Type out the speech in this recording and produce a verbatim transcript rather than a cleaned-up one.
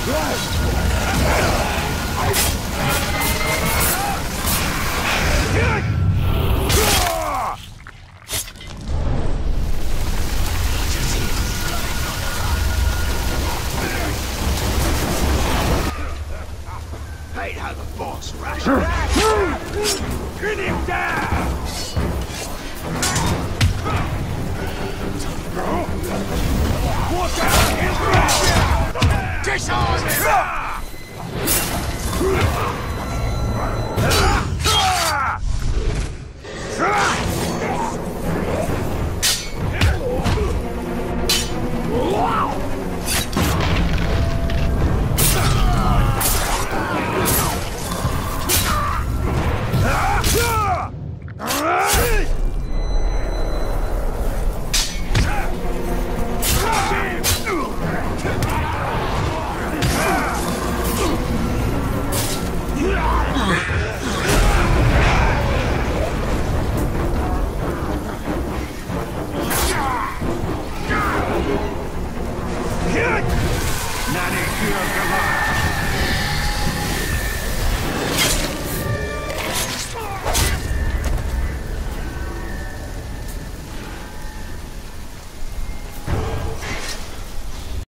Hate how the boss rushes. Pin him down! Watch out! Disarm him! Not a good